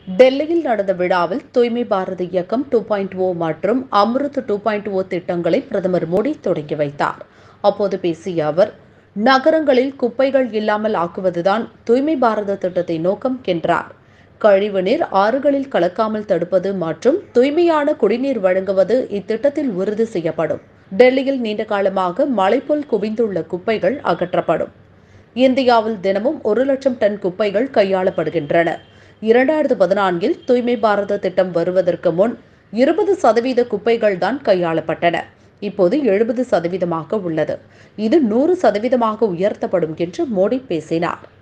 டெல்லியில் நடந்த விழாவில் தூய்மை பாரத இயக்கம் 2.0 மற்றும் அம்ருத் 2.0 திட்டங்களை பிரதமர் மோடி தொடங்கி வைத்தார். அப்போது பேசிய அவர், நகரங்களில் குப்பைகள் இல்லாமல் ஆக்குவதுதான் தூய்மை பாரத திட்டத்தின் நோக்கம் என்றார். கழிவுநீர் ஆறுகளில் கலக்காமல் தடுப்பது மற்றும் தூய்மையான குடிநீர் வழங்குவது இத்திட்டத்தில் உறுதி செய்யப்படும். டெல்லியில் நீண்ட காலமாக மலை போல் குவிந்துள்ள குப்பைகள் அகற்றப்படும். இந்தியாவில் தினமும் 1,00,000 டன் குப்பைகள் கையாளப்படுகின்றன. 2014 தூய்மை பாரத திட்டம் வருவதற்கு முன் 20% குப்பைகள் தான் கையாளப்பட்டன. இப்போது 70% உள்ளது. இது 100% உயர்த்தப்படும் என்று மோடி பேசினார்.